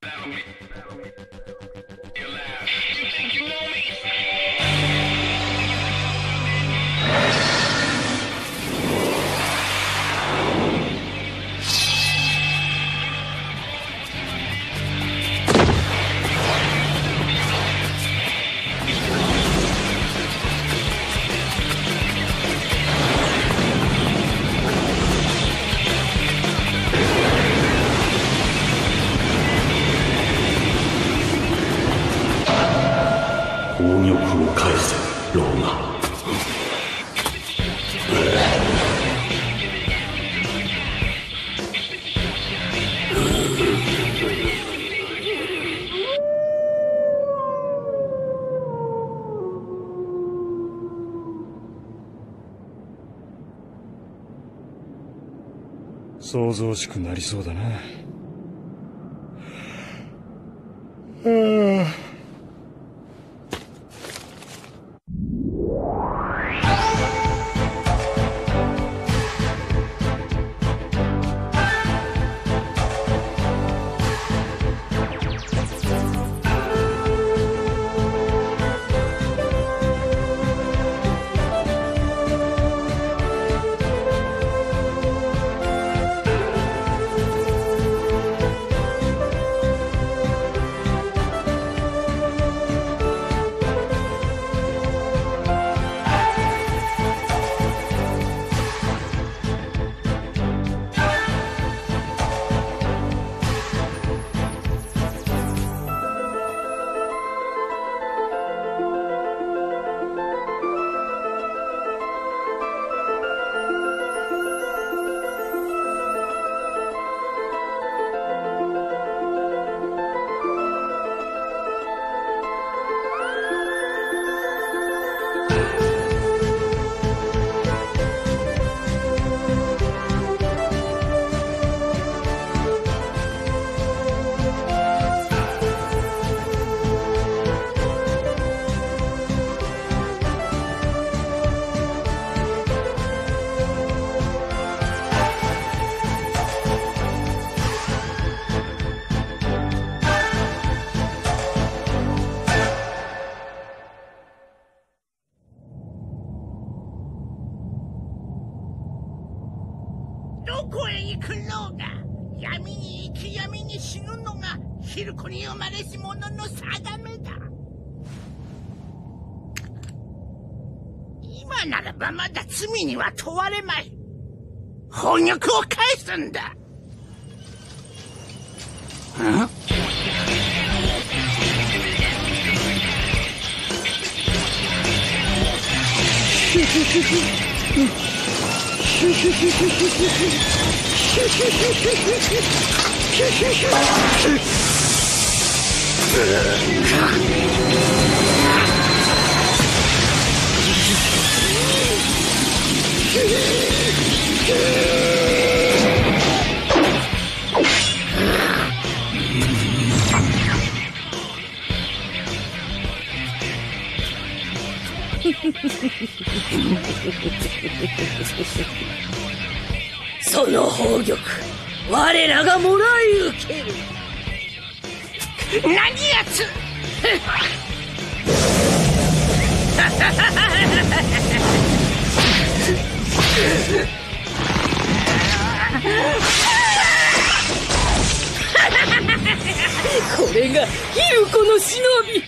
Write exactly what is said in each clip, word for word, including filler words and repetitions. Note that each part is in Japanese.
騒々しくなりそうだな。はあ。 どこへ行くのが、闇に生き闇に死ぬのがヒルコに生まれし者の定めだ。今ならばまだ罪には問われまい。翻訳を返すんだ。ん？ その宝玉、我らがもらい受ける。 何やつこれがヒルコの忍び。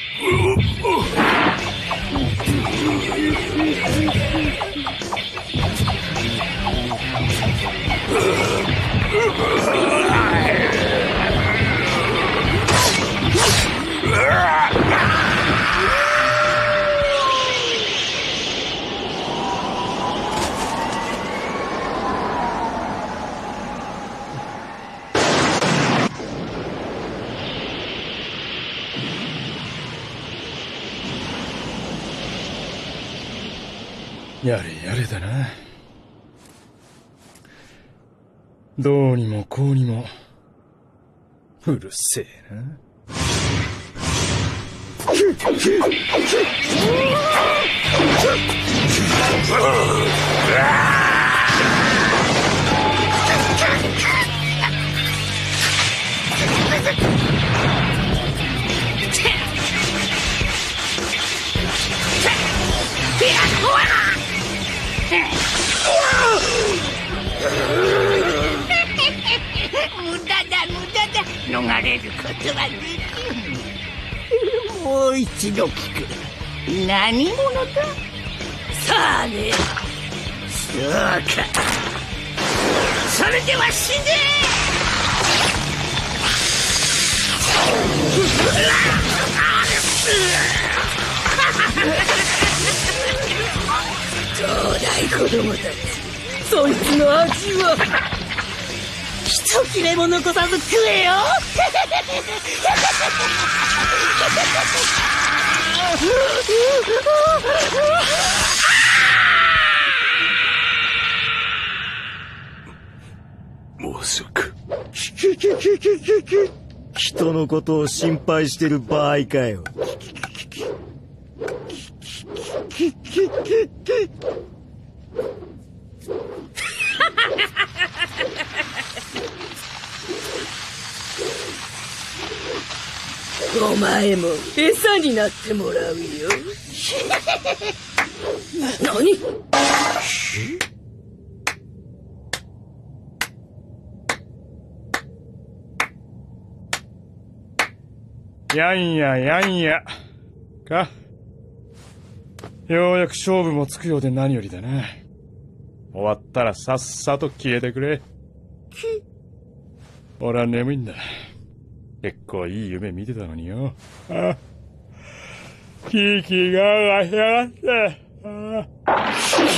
やれやれだな。どうにもこうにもうるせえな。 無駄だ無駄だ、逃れることはできん。もう一度聞く。何者だ？ さあね。 そうか。それでは死ねどうだい子供たち、そいつの味は。 一切れも残さず食えよもうすぐ。 人のことを心配してる場合かよ。 お前も餌になってもらうよ。何？ やんややんや。か。ようやく勝負もつくようで何よりだな。終わったらさっさと消えてくれ。俺は眠いんだ。結構いい夢見てたのによ。ああ、キーキーが上がしやがって。ああ、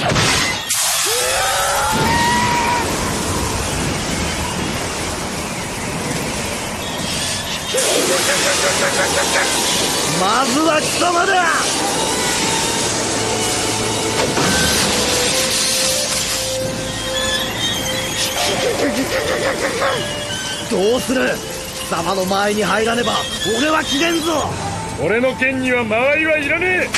まずは貴様だ。どうする？貴様の前に入らねば俺は切れんぞ。 俺の剣には間合いはいらねえ。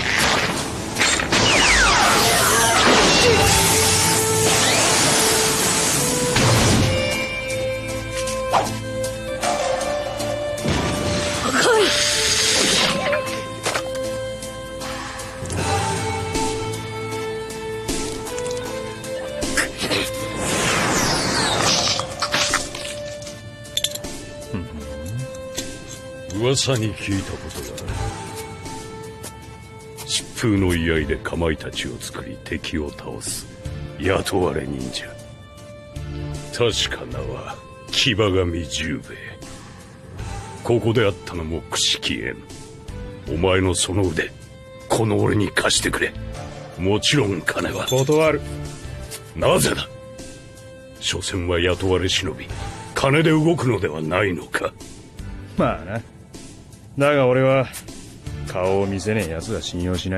噂に聞いたことがある。疾風の居合でかまいたちを作り敵を倒す雇われ忍者。確か名は騎馬神十兵衛。ここであったのも串木縁。お前のその腕、この俺に貸してくれ。もちろん金は断る。 なぜだ？所詮は雇われ忍び、金で動くのではないのか。 まあな。だが俺は顔を見せねえ奴は信用しない。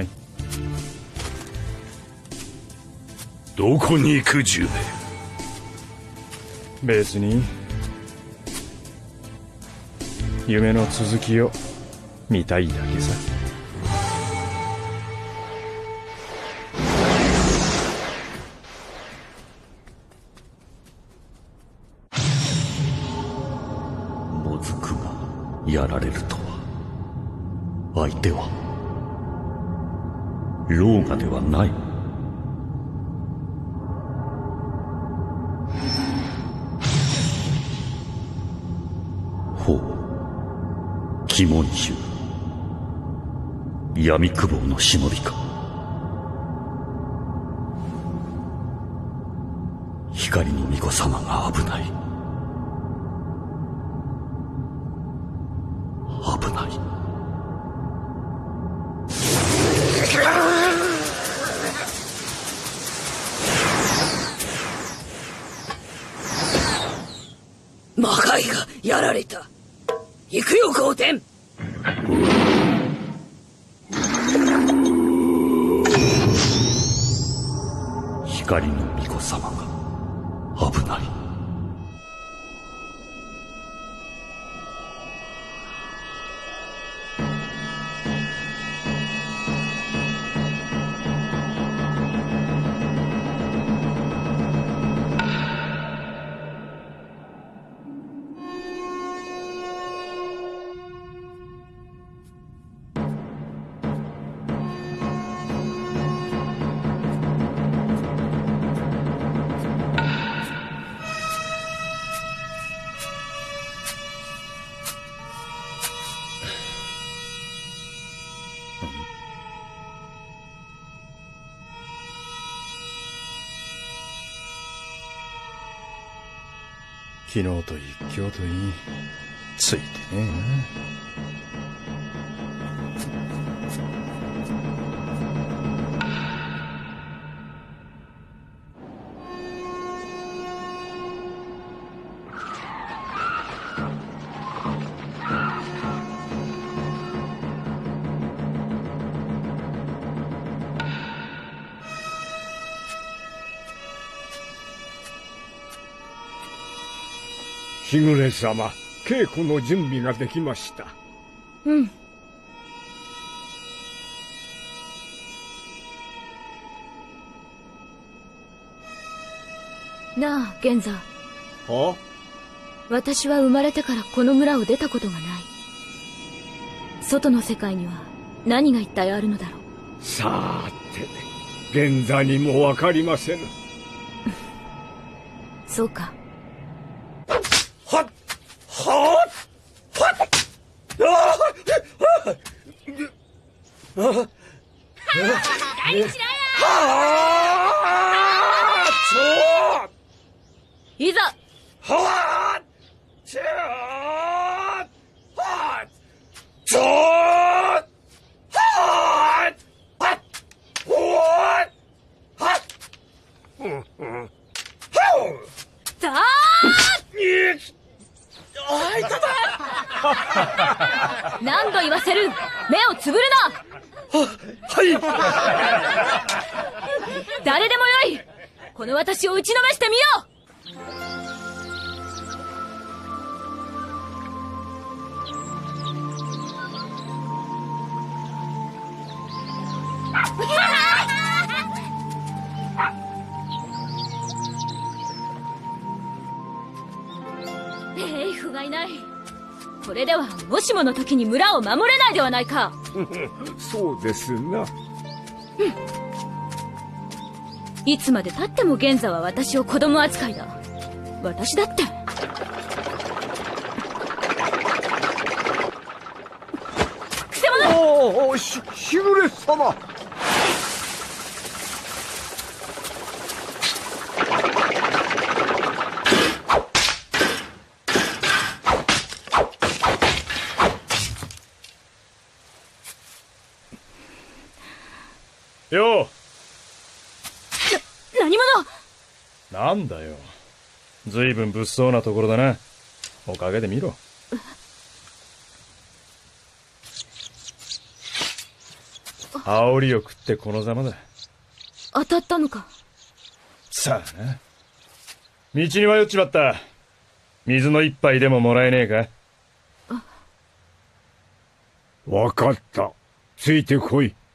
どこに行く十兵衛？ 別に夢の続きを見たいだけさ。 もずくがやられるとは。相手はローガではない。ほう、鬼門衆、闇久保の忍びか。光の巫女様が危ない。危ない。 魔界がやられた。行くよ皇天。 光の巫女様が危ない。 昨日といい今日といいついてねえな。 しぐれ様、稽古の準備ができました。 うん。なあ、玄座。 は？ 私は生まれてからこの村を出たことがない。外の世界には何が一体あるのだろう。 さーて、現在にもわかりませぬ。 そうか。 はっはっはっああああ何しろよはあちょいざはあちょはちょははほはうんうんはだーあいただ何度言わせる。目をつぶるな。 は、はい誰でもよい。この私を打ちのめしてみよう。えい、不甲斐ない。これではもしもの時に村を守れないではないか。 そうですな。 いつまでたっても玄座は私を子供扱いだ。私だってくせ者。 おお、し、しぐれ様。 よう。 何者。 なんだよ。ずいぶん物騒なところだな。おかげで見ろ。煽りを食ってこのざまだ。 当たったのか。 さあな。道に迷っちまった。水の一杯でももらえねえか。 わかった。ついてこい。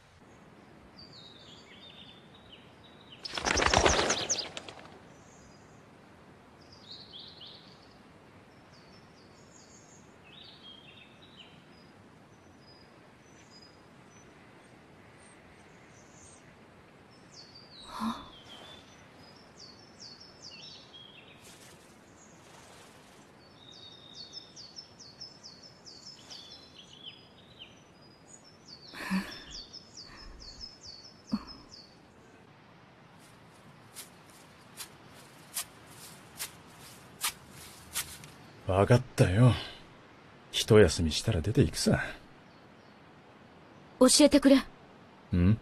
わかったよ。一休みしたら出て行くさ。 教えてくれ。 ん？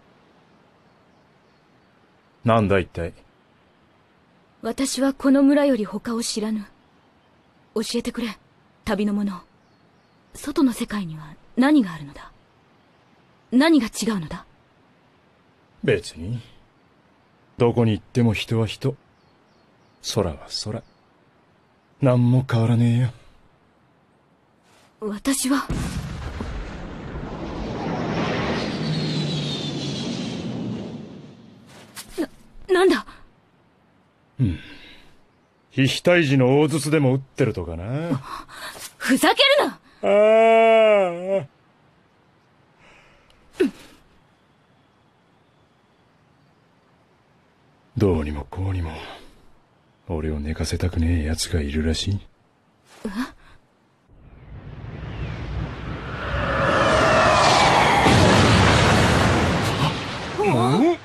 なんだ一体。 私はこの村より他を知らぬ。教えてくれ、旅の者。外の世界には何があるのだ。何が違うのだ。 別に。どこに行っても人は人。空は空。何も変わらねえよ。 私はな、なんだ。 うん飛飛退治の大筒でも撃ってるとかな。 ふざけるな。 ああ、どうにもこうにも俺を寝かせたくねえ奴がいるらしい。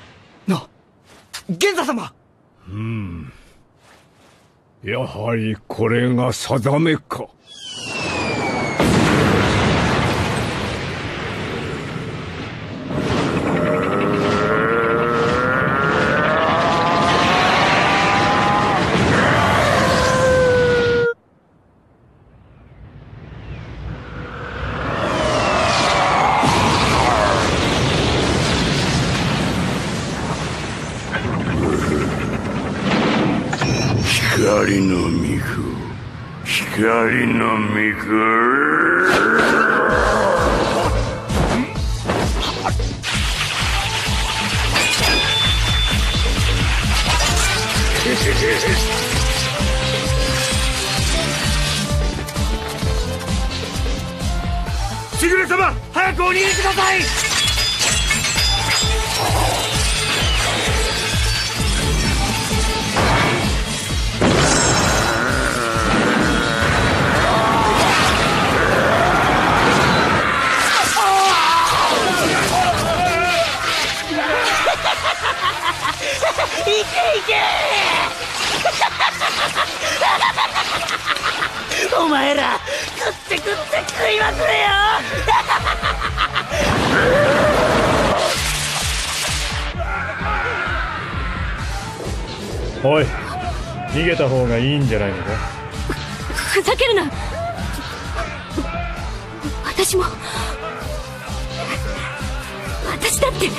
な、玄座様。うん。やはりこれが定めか。 光の巫女、光の巫女。 しぐれ様、早くお逃げください。 いけいけお前ら食って食って食いまくれよおい、逃げた方がいいんじゃないのか。 ふざけるな。私も私だってうわ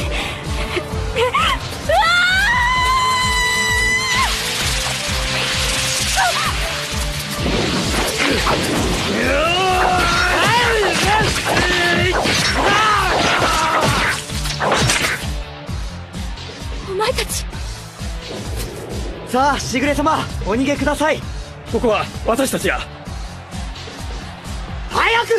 お前たち。 さあ、しぐれ様、お逃げください。 ここは私たちや。 早く。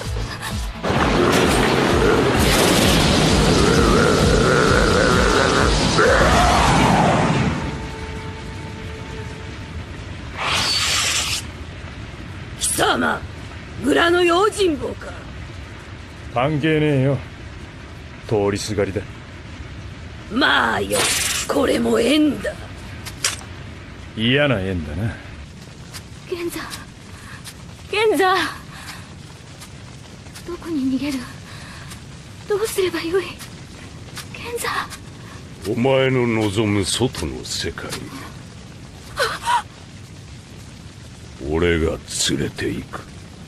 貴様、村の用心棒か。 関係ねえよ、通りすがりだ。 まあよ、これも縁だ。 嫌な縁だな。 賢者、賢者、どこに逃げる？どうすればよい？賢者。 お前の望む外の世界に俺が連れて行く。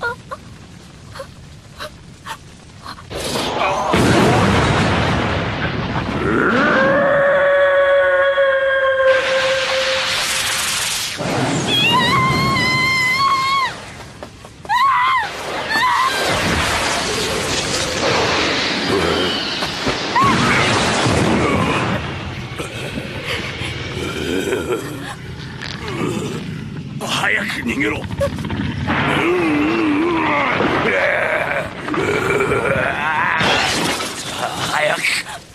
早く逃げろ。早く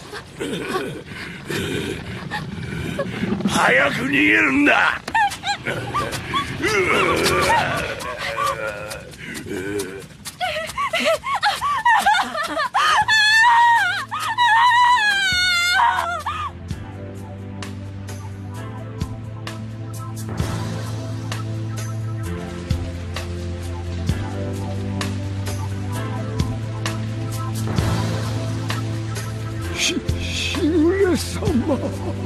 早く逃げるんだ。 し、しぐれ様。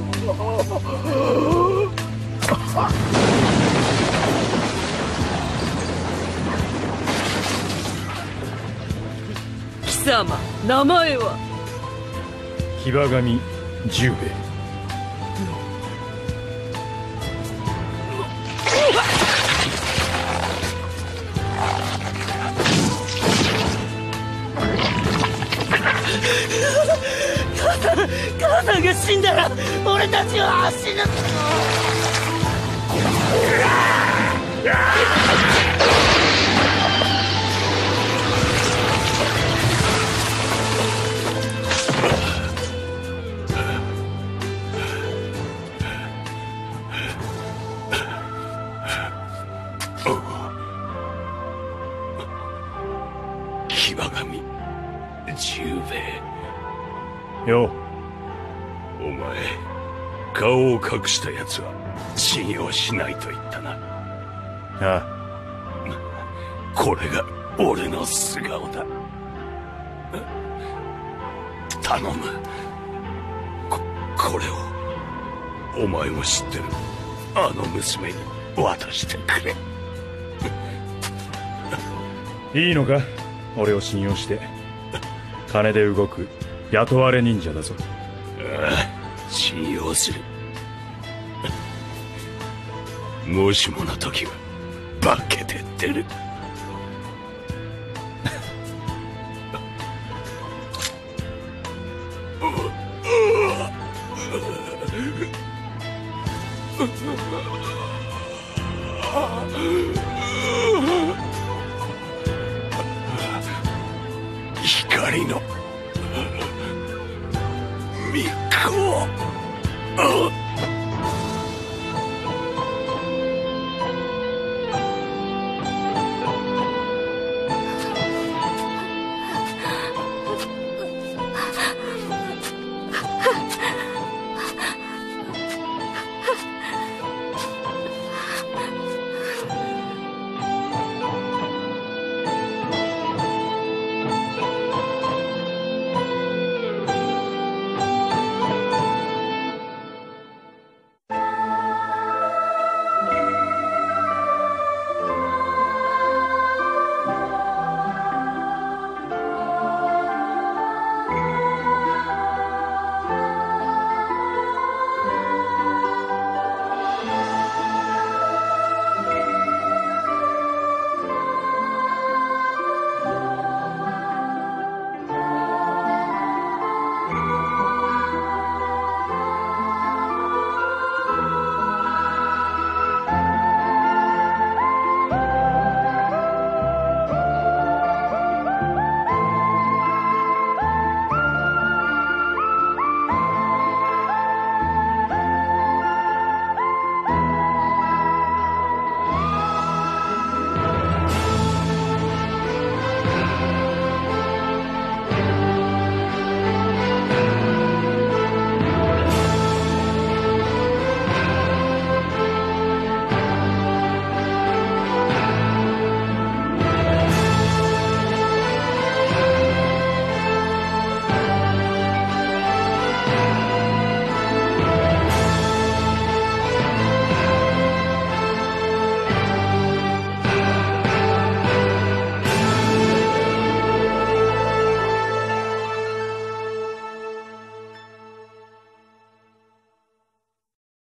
貴様、名前は？ 騎馬神十兵衛。 母さんが死んだら俺たちは死ぬ。 騎馬神十兵衛よう。 お前、顔を隠した奴は信用しないと言ったな。 あこれが俺の素顔だ。頼む。こ、これを、お前も知ってる、あの娘に渡してくれ。 いいのか、俺を信用して。金で動く雇われ忍者だぞ。 ああ、信用する。もしもの時は化けてってる。